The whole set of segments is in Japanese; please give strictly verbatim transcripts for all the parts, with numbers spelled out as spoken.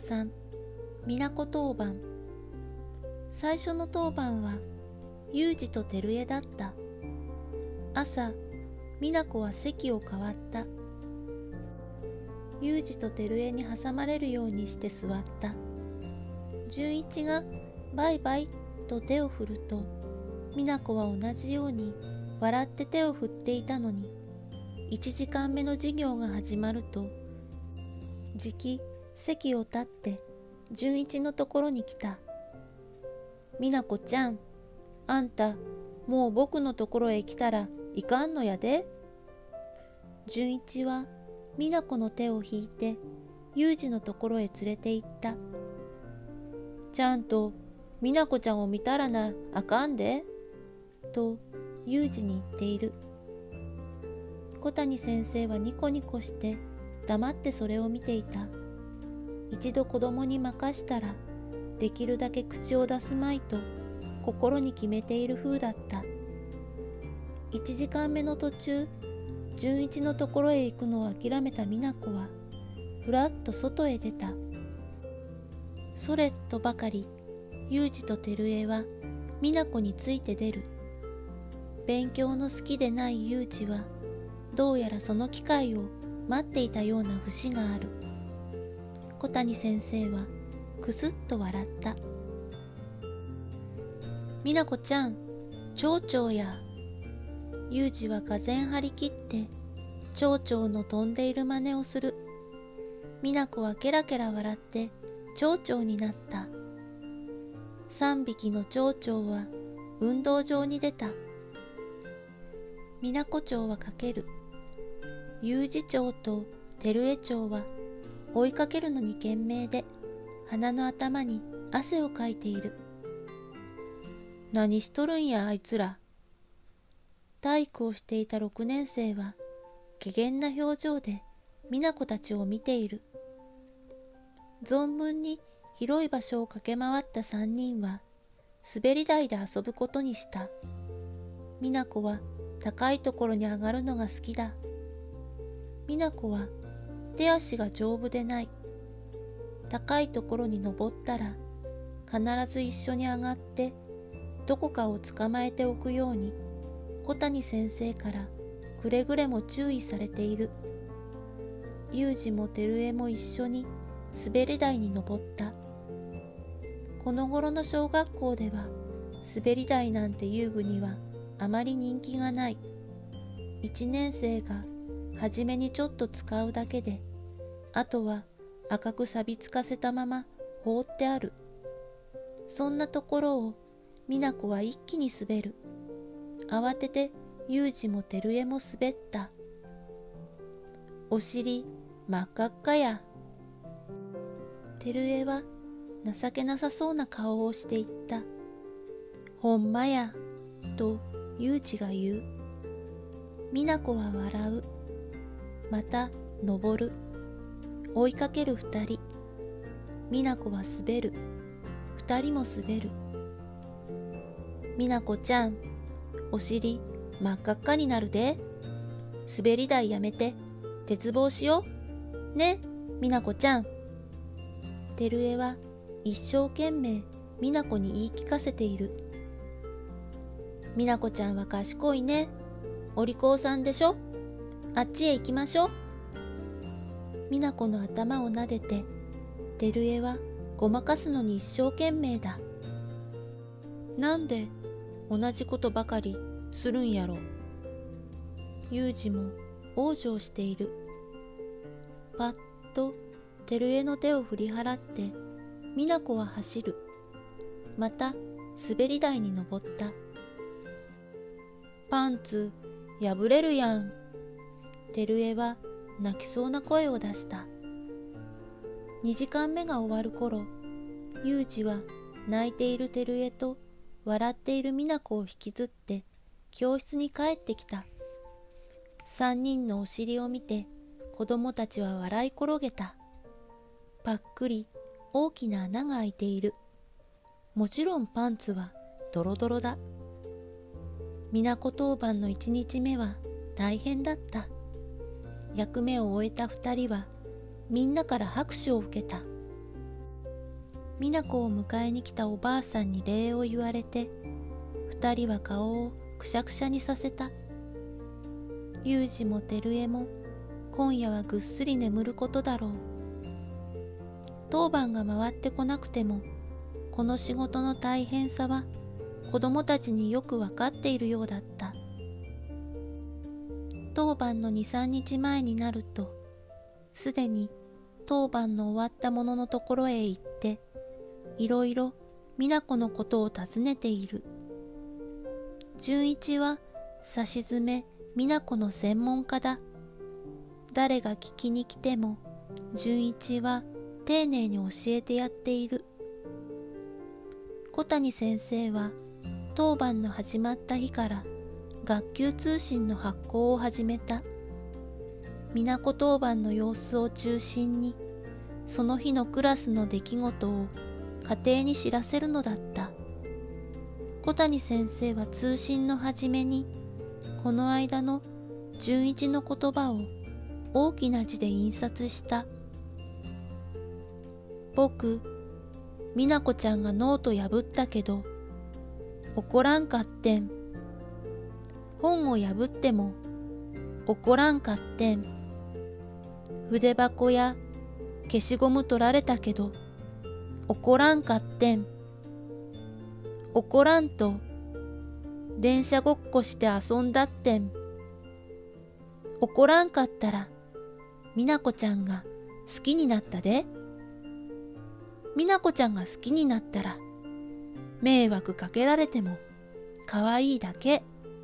さん、みなこ当番。最初の当番は、ゆうじとてるえだった。朝、みなこは席を変わった。ゆうじとてるえに挟まれるようにして座った。純一がバイバイと手を振ると、みなこは同じように笑って手を振っていたのに、いちじかんめの授業が始まると、じき席を立って純一のところに来た。みなこちゃん、あんたもう僕のところへ来たらいかんのやで。純一はみなこの手を引いてゆうじのところへ連れて行った。ちゃんとみなこちゃんを見たらなあかんで、とゆうじに言っている。小谷先生はニコニコして黙ってそれを見ていた。一度子供に任したらできるだけ口を出すまいと心に決めている風だった。一時間目の途中、純一のところへ行くのを諦めた美奈子はふらっと外へ出た。それとばかりゆうじとてるえは美奈子について出る。勉強の好きでないゆうじはどうやらその機会を待っていたような節がある。小谷先生はくすっと笑った。美奈子ちゃん、蝶々や。ゆうじはがぜん張り切って蝶々の飛んでいる真似をする。美奈子はケラケラ笑って蝶々になった。三匹の蝶々は運動場に出た。美奈子町はかける。ゆうじ町とてるえ町は追いかけるのに懸命で鼻の頭に汗をかいている。何しとるんやあいつら。体育をしていたろくねん生は怪訝な表情で美奈子たちを見ている。存分に広い場所を駆け回った三人は滑り台で遊ぶことにした。美奈子は高いところに上がるのが好きだ。美奈子は手足が丈夫でない。高いところに登ったら必ず一緒に上がってどこかを捕まえておくように小谷先生からくれぐれも注意されている。ゆうじもてるえも一緒に滑り台に登った。この頃の小学校では滑り台なんて遊具にはあまり人気がない。一年生がはじめにちょっと使うだけで、あとは赤く錆びつかせたまま放ってある。そんなところを美奈子は一気に滑る。慌ててゆうじもてるえも滑った。お尻真っ赤っかや。てるえは情けなさそうな顔をしていった。ほんまや、とゆうじが言う。美奈子は笑う。また登る。追いかける二人。美奈子は滑る。二人も滑る。美奈子ちゃん、お尻真っ赤っかになるで。滑り台やめて鉄棒しよう。ね、美奈子ちゃん。てるえは一生懸命美奈子に言い聞かせている。美奈子ちゃんは賢いね。お利口さんでしょ。あっちへ行きましょう。美奈子の頭をなでて、てるえはごまかすのに一生懸命だ。なんで同じことばかりするんやろ。ゆうじも往生している。パッとてるえの手を振り払って美奈子は走る。また滑り台に登った。パンツ破れるやん。てるえは泣きそうな声を出した。にじかんめが終わる頃、ゆうじは泣いているてるえと笑っている美奈子を引きずって教室に帰ってきた。三人のお尻を見て子供たちは笑い転げた。ぱっくり大きな穴が開いている。もちろんパンツはドロドロだ。美奈子当番の一日目は大変だった。役目を終えた二人はみんなから拍手を受けた。 美奈子を迎えに来たおばあさんに礼を言われて、二人は顔をくしゃくしゃにさせた。裕二も照江も今夜はぐっすり眠ることだろう。当番が回ってこなくても、この仕事の大変さは子供たちによくわかっているようだった。当番の二三日前になると、すでに当番の終わった者のところへ行って、いろいろ美奈子のことを尋ねている。純一はさしずめ美奈子の専門家だ。誰が聞きに来ても純一は丁寧に教えてやっている。小谷先生は当番の始まった日から学級通信の発行を始めた。美奈子当番の様子を中心に、その日のクラスの出来事を家庭に知らせるのだった。小谷先生は通信の初めに、この間の純一の言葉を大きな字で印刷した。僕、美奈子ちゃんがノート破ったけど、怒らんかってん。本を破っても怒らんかってん。筆箱や消しゴム取られたけど、怒らんかってん。怒らんと電車ごっこして遊んだってん。怒らんかったら美奈子ちゃんが好きになったで。美奈子ちゃんが好きになったら迷惑かけられてもかわいいだけ。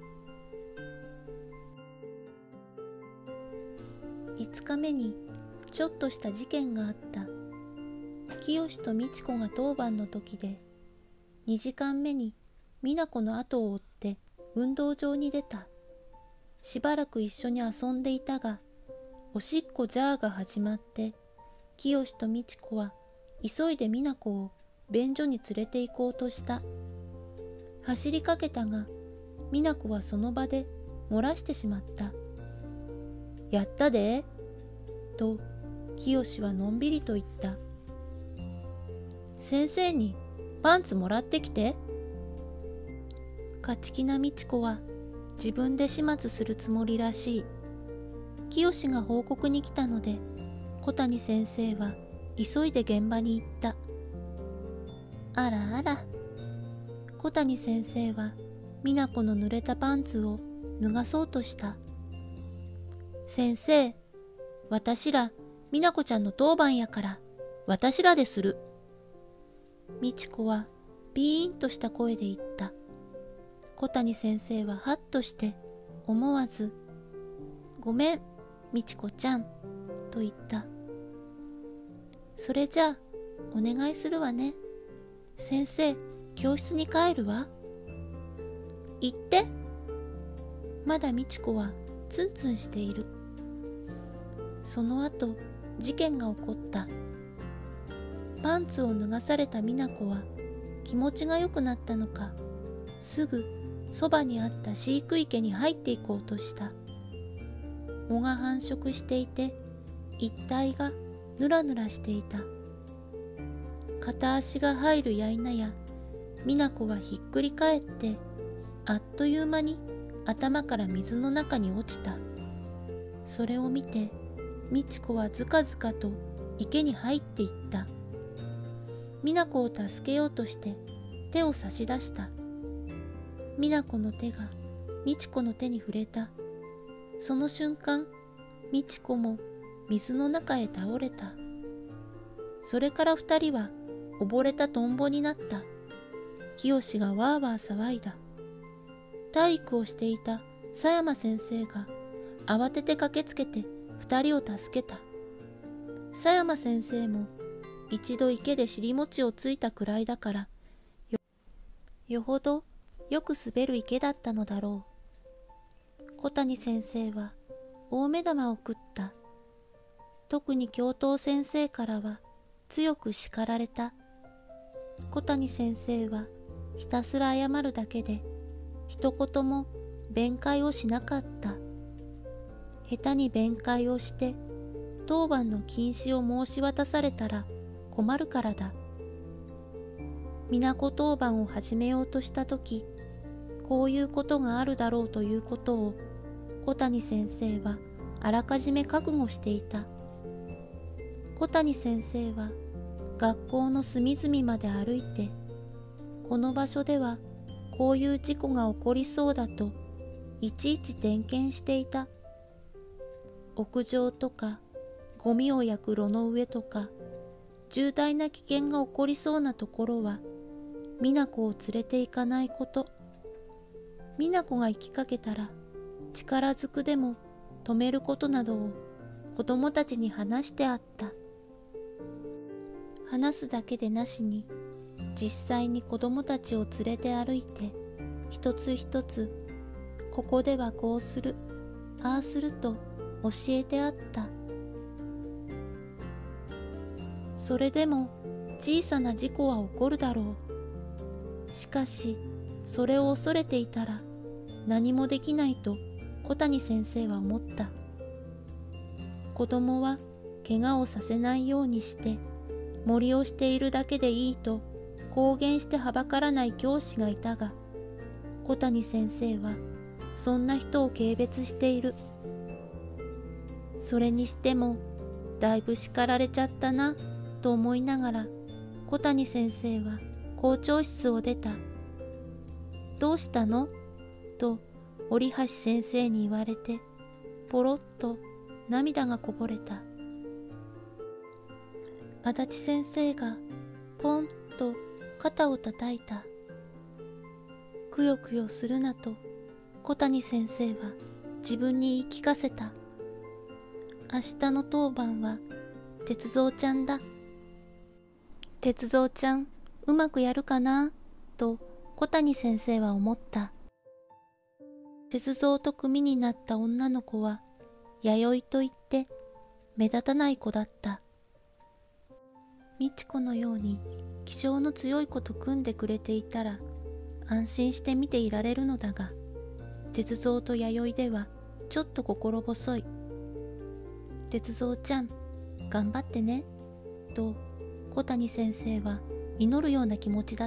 五日目にちょっとした事件があった。清と美智子が当番の時で、二時間目に美奈子の後を追って運動場に出た。しばらく一緒に遊んでいたが、おしっこジャーが始まって、清と美智子は急いで美奈子を便所に連れて行こうとした。走りかけたが、美奈子はその場で漏らしてしまった。やったで、と清はのんびりと言った。先生にパンツもらってきて。勝ち気な美智子は自分で始末するつもりらしい。清が報告に来たので、小谷先生は急いで現場に行った。あらあら。小谷先生は美奈子の濡れたパンツを脱がそうとした。先生、私ら美奈子ちゃんの当番やから私らでする。美智子はビーンとした声で言った。小谷先生はハッとして思わず、ごめん、美智子ちゃん、と言った。それじゃあ、お願いするわね。先生、教室に帰るわ。行って。まだ美智子はツンツンしている。その後、事件が起こった。パンツを脱がされた美奈子は気持ちが良くなったのか、すぐそばにあった飼育池に入っていこうとした。藻が繁殖していて、一帯がぬらぬらしていた。片足が入るやいなや、美奈子はひっくり返って、あっという間に頭から水の中に落ちた。それを見て、美智子はずかずかと池に入っていった。美奈子を助けようとして手を差し出した。美奈子の手が美智子の手に触れた。その瞬間、美智子も水の中へ倒れた。それから二人は溺れたトンボになった。清がわーわー騒いだ。体育をしていた佐山先生が慌てて駆けつけて二人を助けた。佐山先生も一度池で尻餅をついたくらいだから、よ、よほどよく滑る池だったのだろう。小谷先生は大目玉を食った。特に教頭先生からは強く叱られた。小谷先生はひたすら謝るだけで、一言も弁解をしなかった。下手に弁解をして、当番の禁止を申し渡されたら困るからだ。 皆子当番を始めようとしたとき、こういうことがあるだろうということを小谷先生はあらかじめ覚悟していた。小谷先生は学校の隅々まで歩いて、この場所ではこういう事故が起こりそうだといちいち点検していた。屋上とかゴミを焼く炉の上とか、重大な危険が起こりそうなところは美奈子を連れて行かないこと。美奈子が行きかけたら力ずくでも止めることなどを子供たちに話してあった。話すだけでなしに、実際に子供たちを連れて歩いて、一つ一つ、ここではこうする、ああすると教えてあった。それでも小さな事故は起こるだろう。しかし、それを恐れていたら何もできないと小谷先生は思った。子供は怪我をさせないようにして森をしているだけでいいと公言してはばからない教師がいたが、小谷先生はそんな人を軽蔑している。それにしてもだいぶ叱られちゃったなと思いながら、小谷先生は校長室を出た。どうしたのと折橋先生に言われて、ポロッと涙がこぼれた。足立先生がポンと肩をたたいた。くよくよするなと小谷先生は自分に言い聞かせた。明日の当番は鉄三ちゃんだ。鉄三ちゃんうまくやるかなと小谷先生は思った。鉄三と組になった女の子は弥生といって目立たない子だった。美智子のように気性の強い子と組んでくれていたら安心して見ていられるのだが、鉄三と弥生ではちょっと心細い。鉄三ちゃん頑張ってねと小谷先生は祈るような気持ちだった。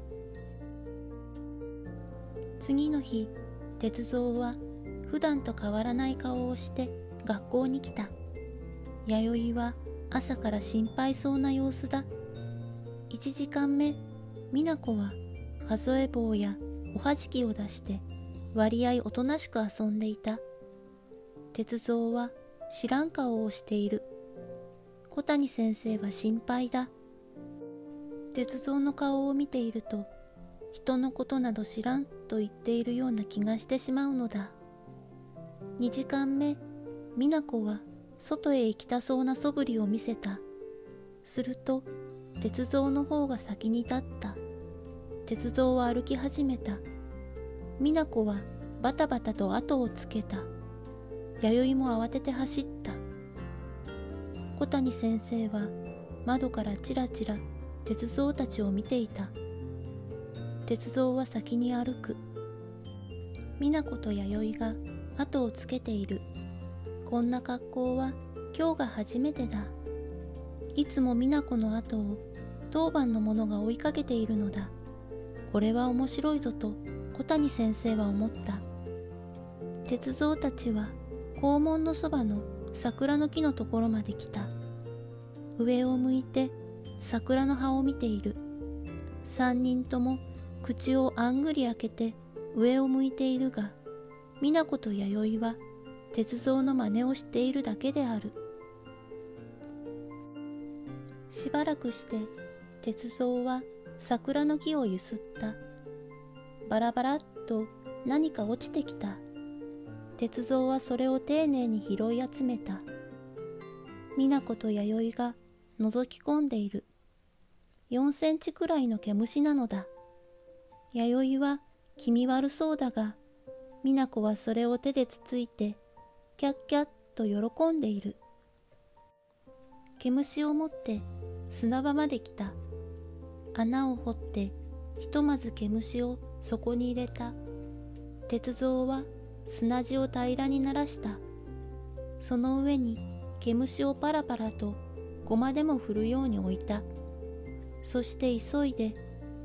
次の日、鉄三は普段と変わらない顔をして学校に来た。弥生は朝から心配そうな様子だ。いちじかんめ、美奈子は数え棒やおはじきを出して割合おとなしく遊んでいた。鉄三は知らん顔をしている。小谷先生は心配だ。鉄三の顔を見ていると、人のことなど知らんと言っているような気がしてしまうのだ。にじかんめ、美奈子は外へ行きたそうな素振りを見せた。すると、鉄三の方が先に立った。鉄三は歩き始めた。美奈子はバタバタと後をつけた。弥生も慌てて走った。小谷先生は窓からちらちら鉄三たちを見ていた。鉄三は先に歩く。美奈子と弥生が後をつけている。こんな格好は今日が初めてだ。いつも美奈子の後を当番の者が追いかけているのだ。これは面白いぞと小谷先生は思った。鉄三たちは校門のそばの桜の木のところまで来た。上を向いて桜の葉を見ている。三人とも口をあんぐり開けて上を向いているが、美奈子と弥生は鉄三の真似をしているだけである。しばらくして鉄三は桜の木をゆすった。バラバラっと何か落ちてきた。鉄三はそれを丁寧に拾い集めた。美奈子と弥生が覗き込んでいる。よんセンチくらいの毛虫なのだ。弥生は気味悪そうだが、美奈子はそれを手でつついて、キャッキャッと喜んでいる。毛虫を持って砂場まで来た。穴を掘ってひとまず毛虫をそこに入れた。鉄三は砂地を平らにならした。その上に毛虫をパラパラとごまでも振るように置いた。そして急いで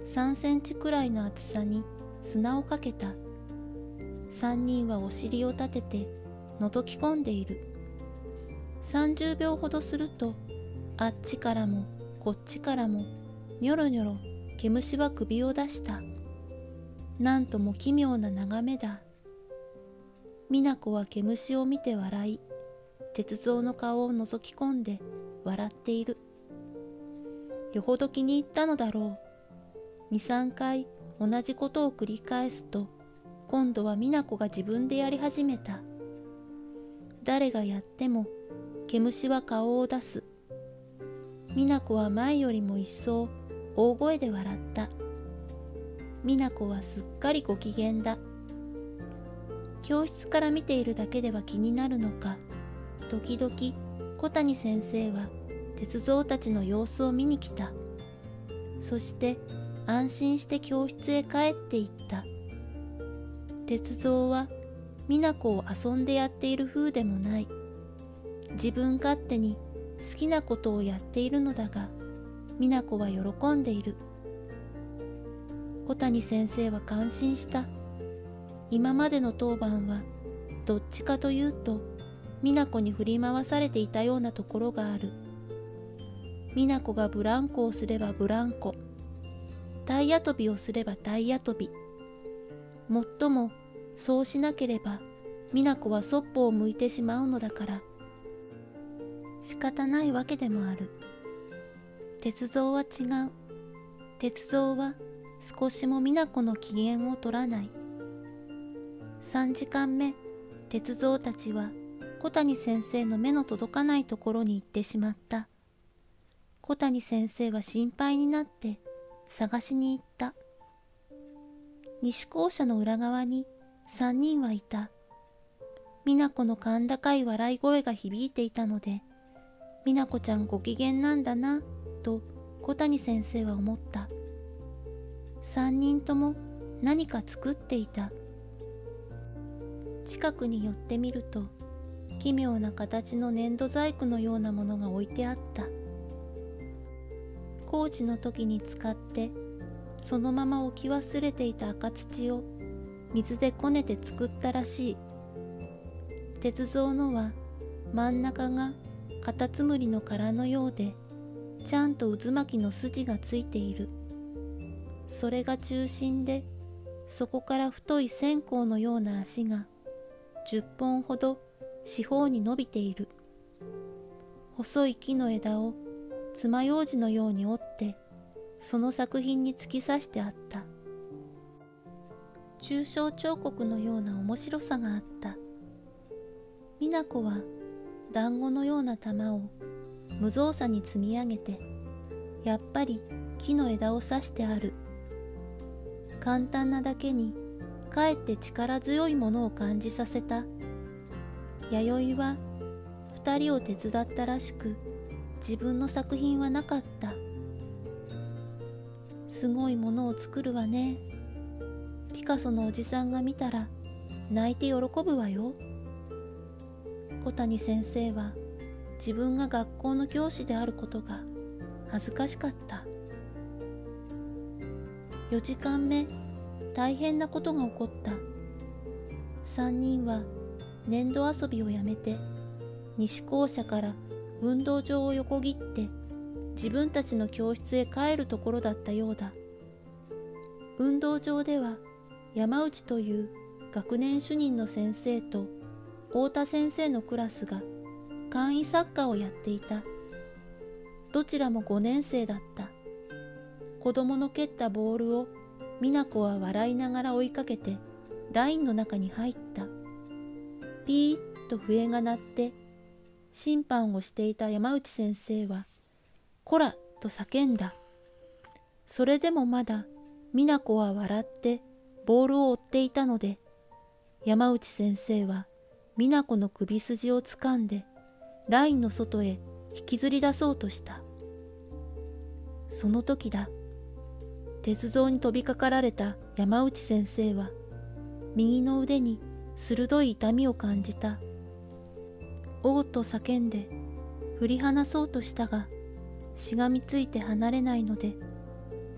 さんセンチくらいの厚さに砂をかけた。三人はお尻を立てて覗き込んでいる。さんじゅうびょうほどすると、あっちからもこっちからもニョロニョロ毛虫は首を出した。なんとも奇妙な眺めだ。美奈子は毛虫を見て笑い、鉄三の顔を覗き込んで笑っている。よほど気に入ったのだろう。二三回同じことを繰り返すと、今度は美奈子が自分でやり始めた。誰がやっても毛虫は顔を出す。美奈子は前よりも一層大声で笑った。美奈子はすっかりご機嫌だ。教室から見ているだけでは気になるのか、時々小谷先生は鉄三たちの様子を見に来た。そして安心して教室へ帰っていった。鉄三は美奈子を遊んでやっている風でもない。自分勝手に好きなことをやっているのだが、美奈子は喜んでいる。小谷先生は感心した。今までの当番はどっちかというと美奈子に振り回されていたようなところがある。美奈子がブランコをすればブランコ、体当たりをすれば体当たり。もっともそうしなければ美奈子はそっぽを向いてしまうのだから仕方ないわけでもある。鉄三は違う。鉄三は少しも美奈子の機嫌を取らない。三時間目、鉄三たちは小谷先生の目の届かないところに行ってしまった。小谷先生は心配になって探しに行った。西校舎の裏側に三人はいた。美奈子の甲高い笑い声が響いていたので、美奈子ちゃんご機嫌なんだなと小谷先生は思った。三人とも何か作っていた。近くに寄ってみると、奇妙な形の粘土細工のようなものが置いてあった。工事の時に使ってそのまま置き忘れていた赤土を水でこねて作ったらしい。鉄三のは真ん中がカタツムリの殻のようで、ちゃんと渦巻きの筋がついている。それが中心で、そこから太い線香のような足がじゅっぽんほど四方に伸びている。細い木の枝を爪楊枝のように折ってその作品に突き刺してあった。抽象彫刻のような面白さがあった。美奈子は団子のような玉を無造作に積み上げて、やっぱり木の枝を刺してある。簡単なだけにかえって力強いものを感じさせた。弥生は二人を手伝ったらしく、自分の作品はなかった。すごいものを作るわね。ピカソのおじさんが見たら泣いて喜ぶわよ。小谷先生は自分が学校の教師であることが恥ずかしかった。よじかんめ、大変なことが起こった。三人は粘土遊びをやめて西校舎から運動場を横切って自分たちの教室へ帰るところだったようだ。運動場では山内という学年主任の先生と太田先生のクラスが簡易サッカーをやっていた。どちらもごねん生だった。子供の蹴ったボールを美奈子は笑いながら追いかけてラインの中に入った。ピーッと笛が鳴って審判をしていた山内先生はこらと叫んだ。それでもまだ美奈子は笑ってボールを追っていたので、山内先生は美奈子の首筋をつかんでラインの外へ引きずり出そうとした。その時だ。鉄三に飛びかかられた山内先生は右の腕に鋭い痛みを感じた。おうと叫んで振り離そうとしたが、しがみついて離れないので、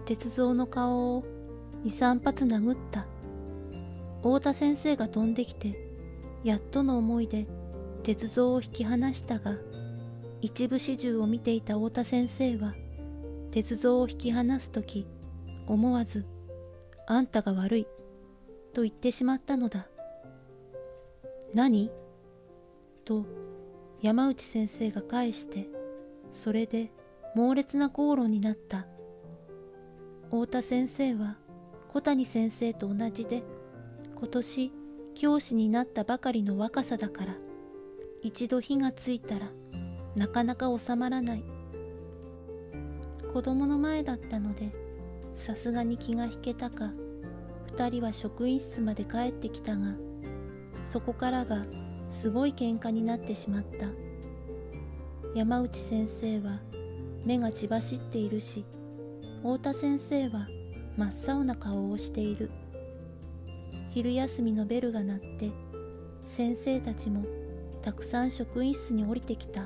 鉄三の顔を二三発殴った。太田先生が飛んできて、やっとの思いで鉄三を引き離したが、一部始終を見ていた太田先生は、鉄三を引き離すとき、思わず、あんたが悪い、と言ってしまったのだ。何？と山内先生が返して、それで猛烈な口論になった。太田先生は小谷先生と同じで、今年教師になったばかりの若さだから、一度火がついたらなかなか収まらない。子供の前だったので、さすがに気が引けたか、二人は職員室まで帰ってきたが、そこからがすごい喧嘩になってしまった。山内先生は目が血走っているし、太田先生は真っ青な顔をしている。昼休みのベルが鳴って、先生たちもたくさん職員室に降りてきた。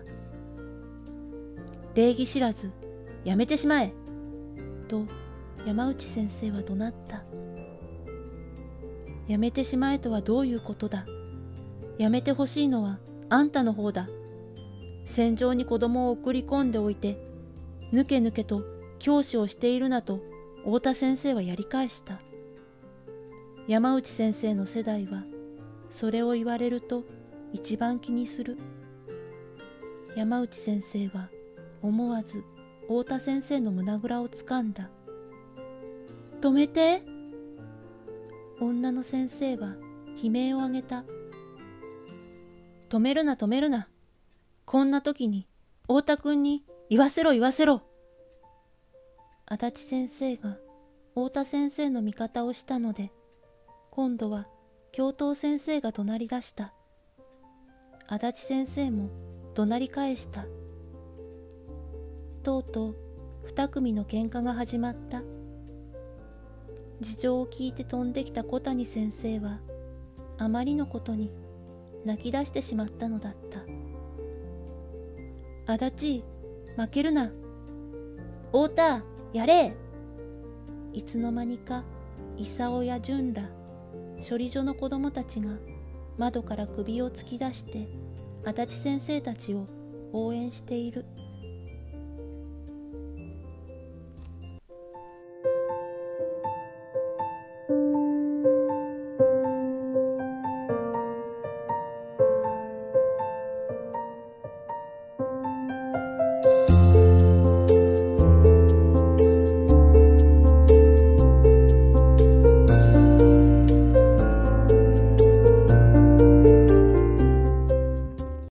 礼儀知らず、やめてしまえと山内先生は怒鳴った。やめてしまえとはどういうことだ。やめてほしいのはあんたの方だ。戦場に子供を送り込んでおいて、ぬけぬけと教師をしているなと太田先生はやり返した。山内先生の世代は、それを言われると一番気にする。山内先生は思わず太田先生の胸ぐらをつかんだ。止めて。女の先生は悲鳴を上げた。止めるな止めるな。こんな時に太田くんに言わせろ言わせろ。足立先生が太田先生の味方をしたので、今度は教頭先生が怒鳴り出した。足立先生も怒鳴り返した。とうとう二組の喧嘩が始まった。事情を聞いて飛んできた小谷先生は、あまりのことに泣き出してしまったのだった。足立、負けるな。太田、やれ。いつの間にか、功や純ら、処理所の子供たちが窓から首を突き出して、足立先生たちを応援している。